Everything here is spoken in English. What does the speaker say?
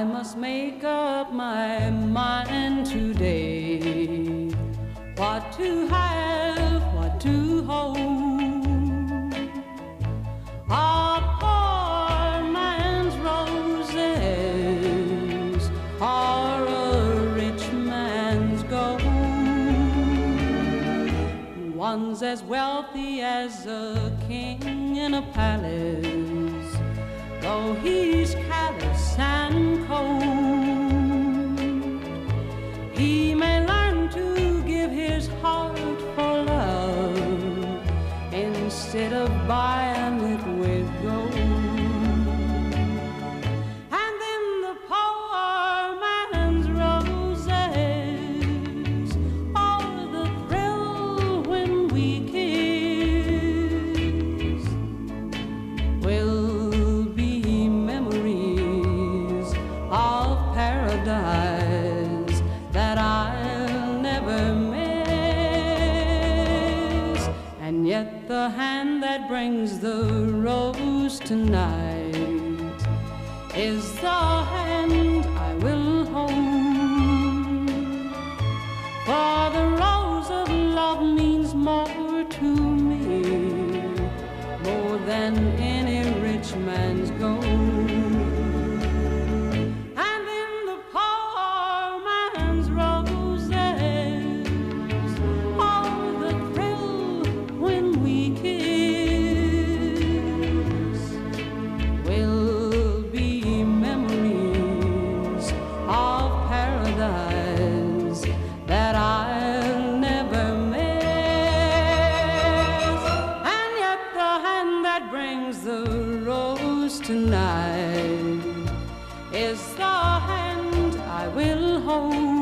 I must make up my mind today, what to have, what to hold. A poor man's roses are a rich man's gold. One's as wealthy as a king in a palace, though he's callous and cold. He may learn to give his heart for love instead of buying it with gold. And then the poor man's roses are the thrill when we kiss, will be memories of paradise that I'll never miss. And yet the hand that brings the rose tonight is the hand I will hold. For the rose of love means more to me, more than any rich man's gold. And in the poor man's roses are the thrill when we kiss, will be memories of paradise that I'll never miss. And yet the hand that brings the rose tonight is the hand I will hold.